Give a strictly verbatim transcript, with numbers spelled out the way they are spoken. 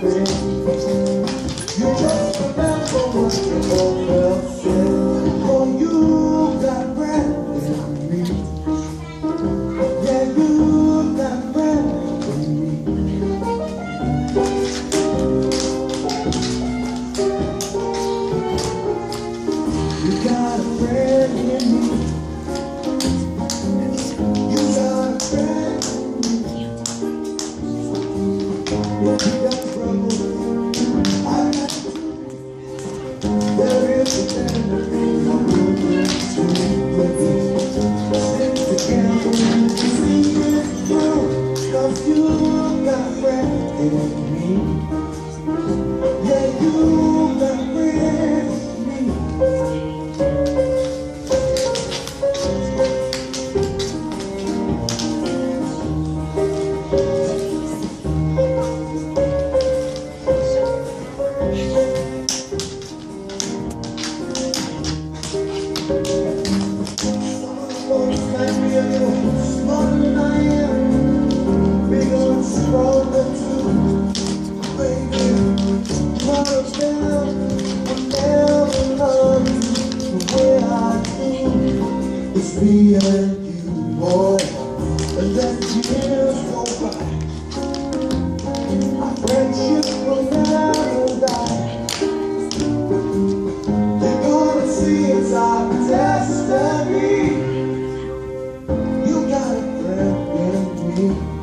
You just remember what you all said. Oh, you got breath in me. Yeah, you got breath in me. You got a friend in me. You got a friend in me. You got trouble. I got there is a better thing I'm looking to with you. Stick together and see it through. Cause you got friends in me. Yeah, you got friends in me. Might be a little smarter than I am, bigger and stronger too. Baby, what a better, I'll never love you the way I do. It's me and you, boy, and let the years go by. Our friendship will never die. You're gonna see it's our destiny. You got a friend in me.